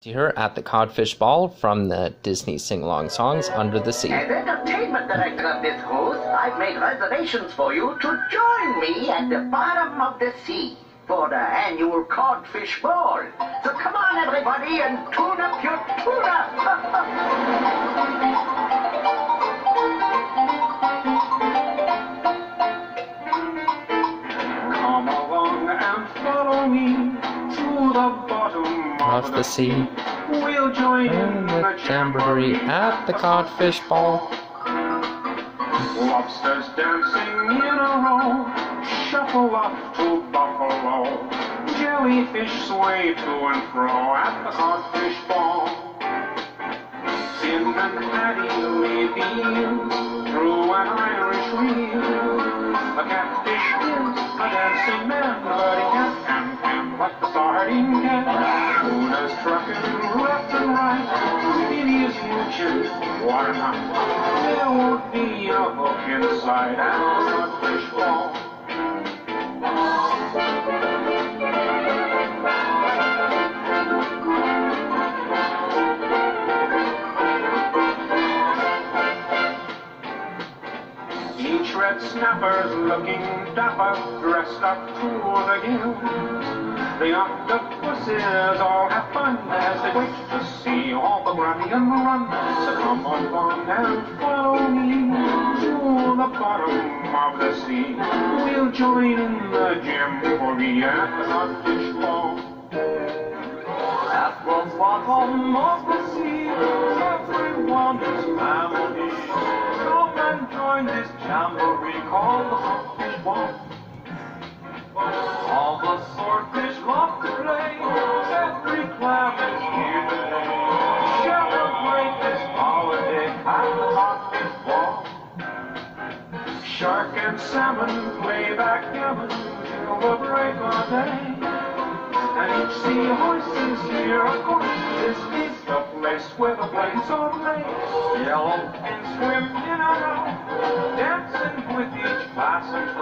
Here at the Codfish Ball from the Disney sing-along songs Under the Sea. As entertainment director of this cruise, I've made reservations for you to join me at the bottom of the sea for the annual Codfish Ball. So come on, everybody, and tune up your tuna. Come along and follow me to the bottom Of the sea. We'll join in the jamboree at the Codfish Ball. Lobsters dancing in a row, shuffle up to Buffalo. Jellyfish sway to and fro at the Codfish Ball. Sin and Hattie lead the eel through an Irish reel. A catfish is a dancing man, but he can't like the sardine can. Tuna's trucking left and right, Billy's mooching, water not. There won't be a hook inside at the Codfish Ball. Each red snapper's looking dapper, dressed up to the gills. The octopuses all have fun as they wait to see all the grunting and run. So come along and follow me to the bottom of the sea. We'll join in the jamboree at the Codfish Ball. At the bottom of the sea, everyone is family. Come and join this jamboree called the Codfish Ball. All the swordfish love to play, every clam is here today. Celebrate this holiday at the Codfish Ball. Shark and salmon play backgammon till the break of day. And each seahorse is here, of course. This is the place where the planes are made. Yellow and swim in and out, dancing with each passing